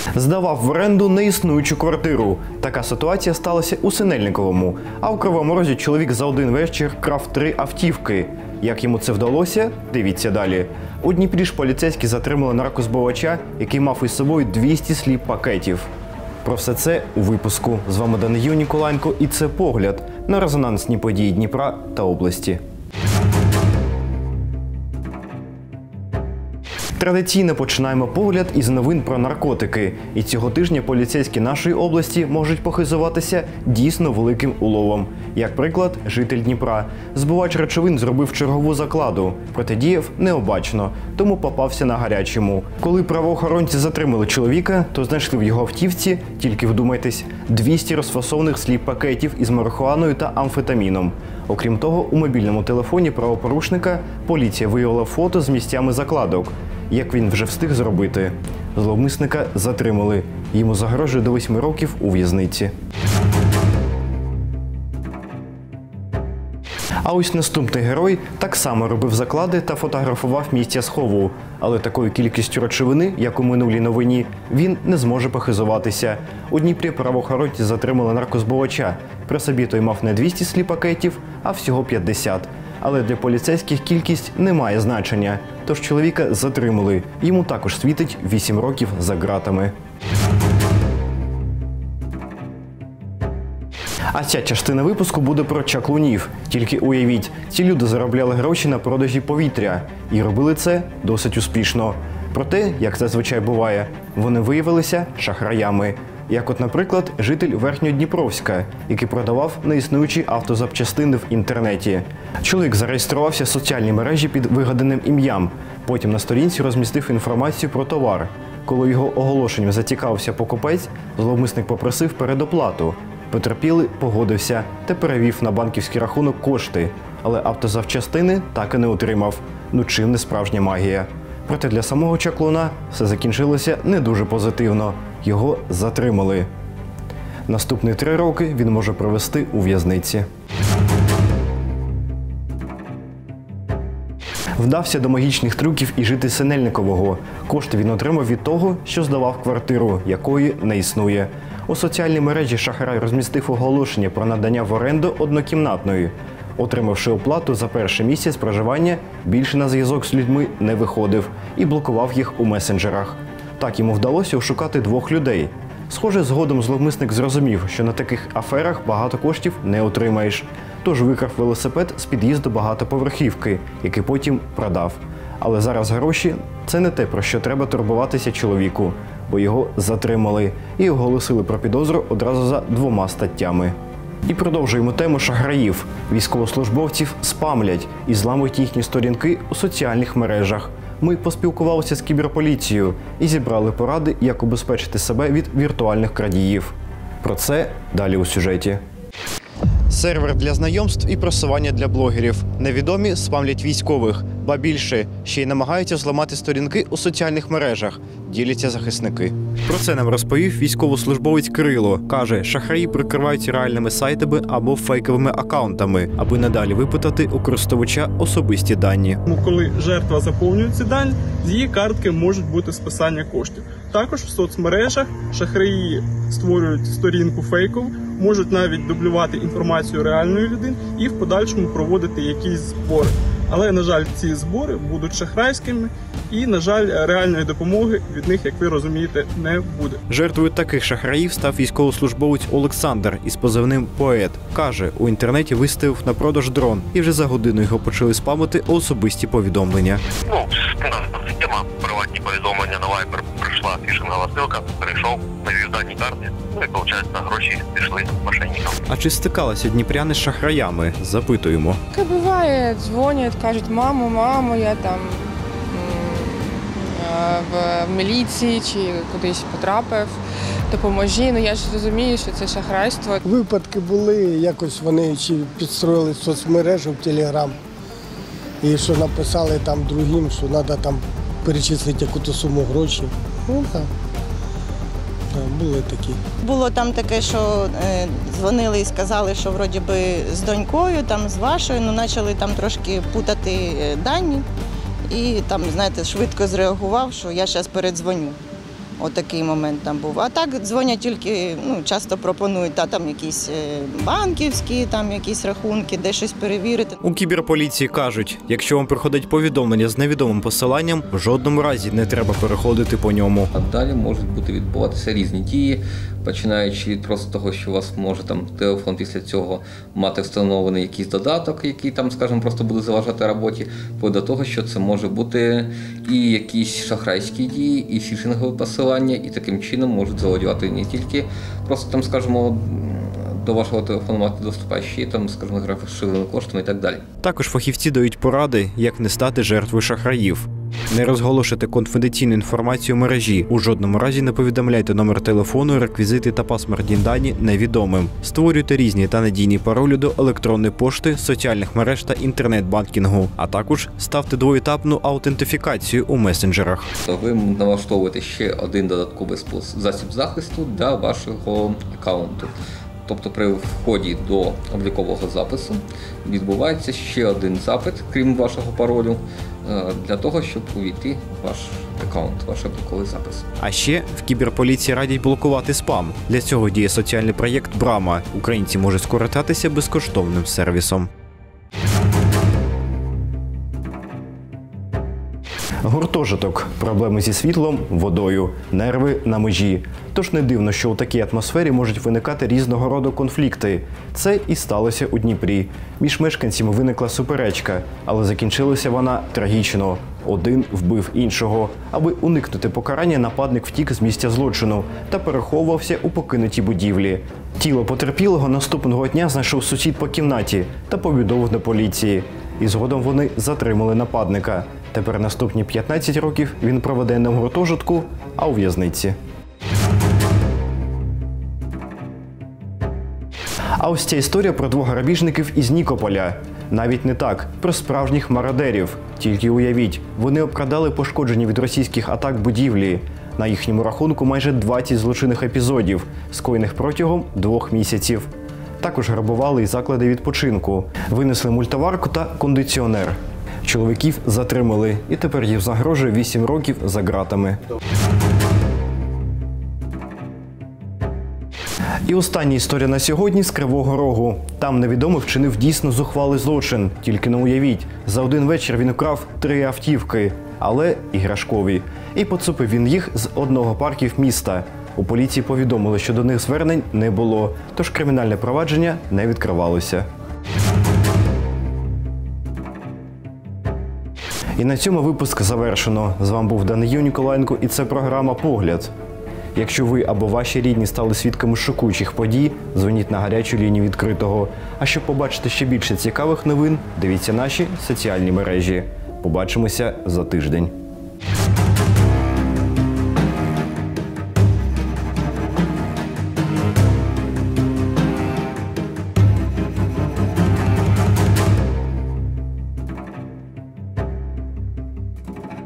Здавав в оренду неіснуючу квартиру. Така ситуація сталася у Синельниковому. А у Кривому Розі чоловік за один вечір крав 3 автівки. Як йому це вдалося? Дивіться далі. У Дніпрі ж поліцейські затримали наркозбувача, який мав із собою 200 сліп-пакетів. Про все це у випуску. З вами Даниїл Ніколаєнко і це погляд на резонансні події Дніпра та області. Традиційно починаємо погляд із новин про наркотики. І цього тижня поліцейські нашої області можуть похизуватися дійсно великим уловом. Як приклад, житель Дніпра. Збувач речовин зробив чергову закладу. Проте діяв необачно, тому попався на гарячому. Коли правоохоронці затримали чоловіка, то знайшли в його автівці, тільки вдумайтесь, 200 розфасованих сліп-пакетів із марихуаною та амфетаміном. Окрім того, у мобільному телефоні правопорушника поліція виявила фото з місцями закладок. Як він вже встиг зробити? Зловмисника затримали. Йому загрожує до 8 років у в'язниці. А ось наступний герой так само робив заклади та фотографував місця схову. Але такою кількістю речовини, як у минулій новині, він не зможе похизуватися. У Дніпрі правоохоронці затримали наркозбувача. При собі той мав не 200 сліп-пакетів, а всього 50. Але для поліцейських кількість не має значення. Тож чоловіка затримали. Йому також світить 8 років за ґратами. А ця частина випуску буде про чаклунів. Тільки уявіть, ці люди заробляли гроші на продажі повітря. І робили це досить успішно. Проте, як зазвичай буває, вони виявилися шахраями. Як от, наприклад, житель Верхньодніпровська, який продавав неіснуючі автозапчастини в інтернеті. Чоловік зареєструвався в соціальній мережі під вигаданим ім'ям. Потім на сторінці розмістив інформацію про товар. Коли його оголошенням зацікавився покупець, зловмисник попросив передоплату. Потерпілий погодився та перевів на банківський рахунок кошти. Але автозапчастини так і не отримав. Ну чим не справжня магія. Проте для самого чаклуна все закінчилося не дуже позитивно. Його затримали. Наступні 3 роки він може провести у в'язниці. Вдався до магічних трюків і житель Синельникового. Кошти він отримав від того, що здавав квартиру, якої не існує. У соціальній мережі шахрай розмістив оголошення про надання в оренду однокімнатної. Отримавши оплату за перший місяць проживання, більше на зв'язок з людьми не виходив і блокував їх у месенджерах. Так йому вдалося ошукати 2 людей. Схоже, згодом зловмисник зрозумів, що на таких аферах багато коштів не отримаєш. Тож викрав велосипед з під'їзду багатоповерхівки, який потім продав. Але зараз гроші – це не те, про що треба турбуватися чоловіку, бо його затримали і оголосили про підозру одразу за 2 статтями. І продовжуємо тему шахраїв. Військовослужбовців спамлять і зламують їхні сторінки у соціальних мережах. Ми поспілкувалися з кіберполіцією і зібрали поради, як убезпечити себе від віртуальних крадіїв. Про це далі у сюжеті. Сервер для знайомств і просування для блогерів. Невідомі спамлять військових, ба більше, ще й намагаються зламати сторінки у соціальних мережах, діляться захисники. Про це нам розповів військовослужбовець Кирило. Каже, шахраї прикриваються реальними сайтами або фейковими акаунтами, аби надалі випитати у користувача особисті дані. Коли жертва заповнює ці дані, з її картки можуть бути списання коштів. Також в соцмережах шахраї створюють сторінку фейкову, можуть навіть дублювати інформацію реальної людини і в подальшому проводити якісь збори. Але, на жаль, ці збори будуть шахрайськими і, на жаль, реальної допомоги від них, як ви розумієте, не буде. Жертвою таких шахраїв став військовослужбовець Олександр із позивним «Поет». Каже, у інтернеті виставив на продаж дрон і вже за годину його почали спамити особисті повідомлення. Система приватні повідомлення на Viber, прийшла фішингова ссылка, перейшов, навів дані карти, і, виходить, гроші пішли мошенникам. А чи стикалися дніпряни з шахраями? Запитуємо. Таке буває, дзвонять, кажуть, мамо, я там в міліції чи кудись потрапив, допоможі. Ну я ж розумію, що це шахрайство. Випадки були, якось вони чи підстроїли соцмережу в Телеграм. І що написали там другим, що треба там перечислити якусь суму грошей. Ну так. Були такі. Було там таке, що дзвонили і сказали, що вроді би з донькою, там з вашою, ну почали там трошки путати дані. І там, знаєте, швидко зреагував, що я зараз передзвоню. Отакий момент там був. А так дзвонять тільки, часто пропонують там якісь банківські, там якісь рахунки, де щось перевірити. У кіберполіції кажуть, якщо вам приходить повідомлення з невідомим посиланням, в жодному разі не треба переходити по ньому. А далі можуть бути відбуватися різні дії, починаючи від просто того, що у вас може телефон після цього мати встановлений якийсь додаток, який просто буде заважати роботі, до того, що це може бути і якісь шахрайські дії, і фішингові посилання, і таким чином можуть заволодівати не тільки просто до вашого телефону мати доступ, а ще грошовими коштами і так далі. Також фахівці дають поради, як не стати жертвою шахраїв. Не розголошуйте конфіденційну інформацію в мережі. У жодному разі не повідомляйте номер телефону, реквізити та паспортні дані невідомим. Створюйте різні та надійні паролі до електронної пошти, соціальних мереж та інтернет-банкінгу. А також ставте двоетапну аутентифікацію у месенджерах. Ви налаштовуєте ще один додатковий засіб захисту для вашого аккаунту. Тобто при вході до облікового запису відбувається ще один запит, крім вашого паролю, для того, щоб увійти в ваш аккаунт, ваш обліковий запис. А ще в кіберполіції радять блокувати спам. Для цього діє соціальний проєкт «Брама». Українці можуть скористатися безкоштовним сервісом. Гуртожиток, проблеми зі світлом, водою, нерви на межі. Тож не дивно, що у такій атмосфері можуть виникати різного роду конфлікти. Це і сталося у Дніпрі. Між мешканцями виникла суперечка, але закінчилася вона трагічно. Один вбив іншого. Аби уникнути покарання, нападник втік з місця злочину та переховувався у покинутій будівлі. Тіло потерпілого наступного дня знайшов сусід по кімнаті та повідомив до поліції. І згодом вони затримали нападника. Тепер наступні 15 років він проведе не в гуртожитку, а у в'язниці. А ось ця історія про двох грабіжників із Нікополя. Навіть не так, про справжніх мародерів. Тільки уявіть, вони обкрадали пошкоджені від російських атак будівлі. На їхньому рахунку майже 20 злочинних епізодів, скоєних протягом 2 місяців. Також грабували і заклади відпочинку. Винесли мультиварку та кондиціонер. Чоловіків затримали, і тепер їм загрожує 8 років за ґратами. І остання історія на сьогодні з Кривого Рогу. Там невідомий вчинив дійсно зухвалий злочин. Тільки не уявіть, за один вечір він украв 3 автівки, але іграшкові. І поцупив він їх з одного парків міста. У поліції повідомили, що до них звернень не було, тож кримінальне провадження не відкривалося. І на цьому випуск завершено. З вами був Даниїл Ніколаєнко і це програма «Погляд». Якщо ви або ваші рідні стали свідками шокуючих подій, дзвоніть на гарячу лінію відкритого. А щоб побачити ще більше цікавих новин, дивіться наші соціальні мережі. Побачимося за тиждень.